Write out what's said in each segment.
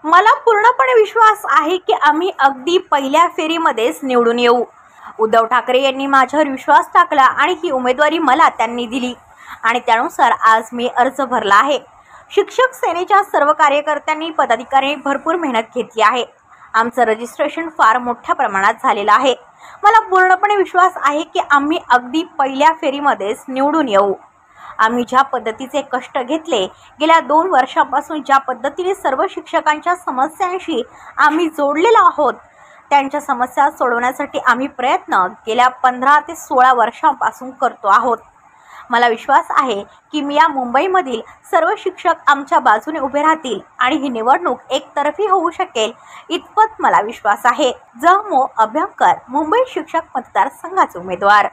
मला पूर्णपणे विश्वास आहे की आम्ही अगदी पहिल्या फेरीमध्येच निवडून येऊ। उद्धव ठाकरे यांनी माझ्यावर विश्वास टाकला आणि ही उमेदवारी मला त्यांनी दिली आणि त्यानुसार आज मी अर्ज भरला आहे। शिक्षक सेनेच्या सर्व कार्यकर्त्यांनी पदाधिकाऱ्यांनी भरपूर मेहनत घेतली आहे। आमचं रजिस्ट्रेशन फार मोठ्या प्रमाणात झालेलं आहे। मला पूर्णपणे विश्वास आहे की आम्ही अगदी पहिल्या फेरीमध्येच निवडून येऊ। आम्ही ज्या पद्धतीचे कष्ट घेतले, गेल्या 2 वर्षांपासून ज्या पद्धतीने सर्व शिक्षकांच्या समस्यांशी आम्ही जोडलेलो आहोत, त्यांच्या समस्या सोडवण्यासाठी आम्ही प्रयत्न गेल्या 15 ते 16 वर्षांपासून करतो आहोत। मला विश्वास आहे की मी या मुंबईमधील सर्व शिक्षक आमच्या बाजूने उभे राहतील आणि ही निवडणूक एकतर्फी होऊ शकेल इतपत मला विश्वास आहे। जमो अभ्यंकर, मुंबई शिक्षक मतदारसंघाचे उमेदवार।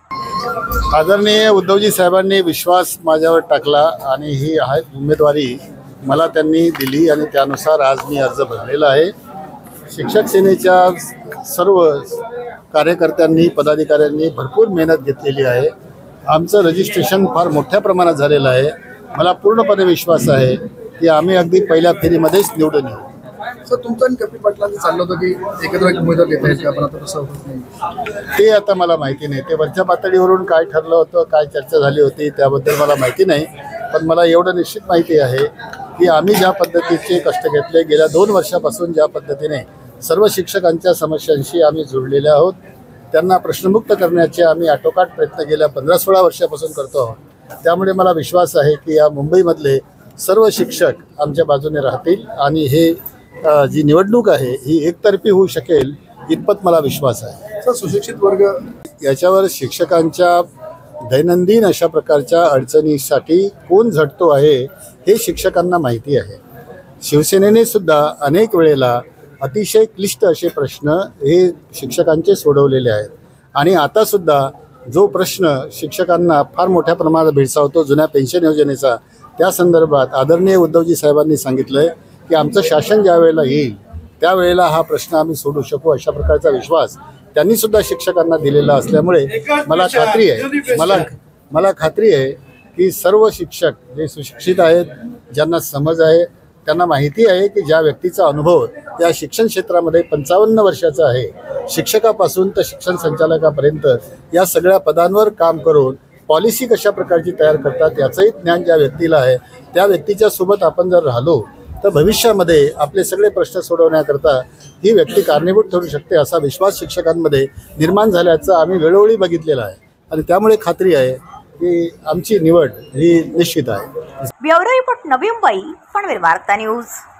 आदरणीय उद्धवजी साहेबांनी विश्वास माझ्यावर टाकला आणि ही उमेदवारी मला त्यांनी दिली आणि त्यानुसार आज मी अर्ज भरलेला आहे। शिक्षक सेनेच्या सर्व कार्यकर्त्यांनी पदाधिकाऱ्यांनी भरपूर मेहनत घेतलेली आहे। आमचं रजिस्ट्रेशन फार मोठ्या प्रमाणात झालेलं आहे। मला पूर्णपणे विश्वास आहे की आम्ही अगदी पहिल्या फेरीमध्येच निवडून येऊ। सर, तुमचं आणि कपिल पाटलांचं चाललं होतं की एकत्र उमेदवार देता येईल का, पण आता तसं होत नाही। ते आता मला माहिती नाही, ते वरच्या पातळीवरून काय ठरलं होतं, काय चर्चा झाली होती त्याबद्दल मला माहिती नाही। पण मला एवढं निश्चित माहिती आहे की आम्ही ज्या पद्धतीचे कष्ट घेतले, गेल्या 2 वर्षापासून ज्या पद्धतीने सर्व शिक्षकांच्या समस्यांशी आम्ही जोडलेले आहोत, त्यांना प्रश्नमुक्त करण्याचे आम्ही आटोकाट प्रयत्न गेल्या 15-16 वर्षापासून करतो आहोत। त्यामुळे मला विश्वास आहे की या मुंबईमधले सर्व शिक्षक आमच्या बाजूने राहतील आणि हे जी निवडणूक आहे ही एकतर्फी होऊ शकेल इतपत मला विश्वास आहे। सर, सुशिक्षित वर्ग याच्यावर शिक्षकांच्या दैनंदिन अशा प्रकारच्या अडचणीसाठी कोण झटतो आहे हे शिक्षकांना माहिती आहे। शिवसेनेने सुद्धा अनेक वेळेला अतिशय क्लिष्ट असे प्रश्न हे शिक्षकांचे सोडवलेले आहेत आणि आता सुद्धा जो प्रश्न शिक्षकांना फार मोठ्या प्रमाणात भेडसावतो जुन्या पेन्शन योजनेचा, त्या संदर्भात आदरणीय उद्धवजी साहेबांनी सांगितलंय की आमचं शासन ज्या वेळेला येईल त्यावेळेला हा प्रश्न आम्ही सोडू शकू, अशा प्रकारचा विश्वास त्यांनी सुद्धा शिक्षकांना दिलेला असल्यामुळे मला खात्री आहे की सर्व शिक्षक जे सुशिक्षित आहेत, ज्यांना समज आहे, त्यांना माहिती आहे की ज्या व्यक्तीचा अनुभव त्या शिक्षण क्षेत्रामध्ये 55 वर्षाचा आहे, शिक्षकापासून तर शिक्षण संचालकापर्यंत या सगळ्या पदांवर काम करून पॉलिसी कशा प्रकारची तयार करतात याचंही ज्ञान ज्या व्यक्तीला आहे, त्या व्यक्तीच्या सोबत आपण जर राहिलो तर भविष्यामध्ये आपले सगळे प्रश्न सोडवण्याकरता ही व्यक्ती कारणीभूत ठरू शकते, असा विश्वास शिक्षकांमध्ये निर्माण झाल्याचं आम्ही वेळोवेळी बघितलेलं आहे आणि त्यामुळे खात्री आहे की आमची निवड ही निश्चित आहे। ब्युरो रिपोर्ट, नवी मुंबई, पनवेल वार्ता न्यूज।